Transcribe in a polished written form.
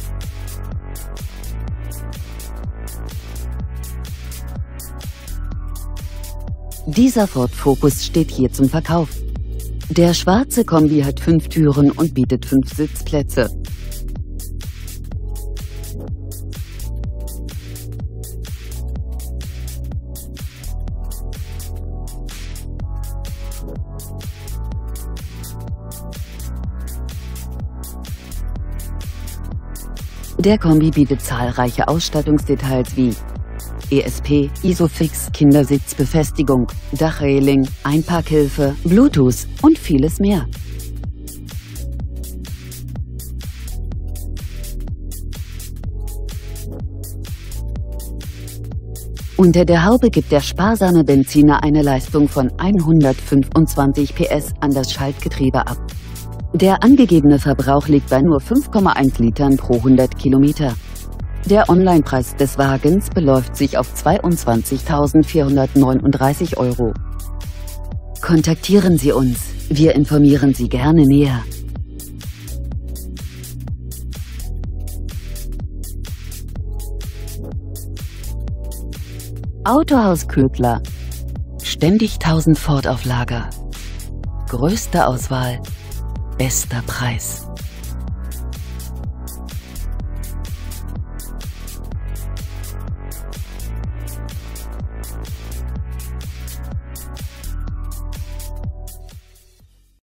Dieser Ford Focus steht hier zum Verkauf. Der schwarze Kombi hat 5 Türen und bietet 5 Sitzplätze. Der Kombi bietet zahlreiche Ausstattungsdetails wie ESP, Isofix, Kindersitzbefestigung, Dachreling, Einparkhilfe, Bluetooth und vieles mehr. Unter der Haube gibt der sparsame Benziner eine Leistung von 125 PS an das Schaltgetriebe ab. Der angegebene Verbrauch liegt bei nur 5,1 Litern pro 100 Kilometer. Der Onlinepreis des Wagens beläuft sich auf 22.439 €. Kontaktieren Sie uns, wir informieren Sie gerne näher. Autohaus Ködler. Ständig 1000 Ford auf Lager. Größte Auswahl, bester Preis.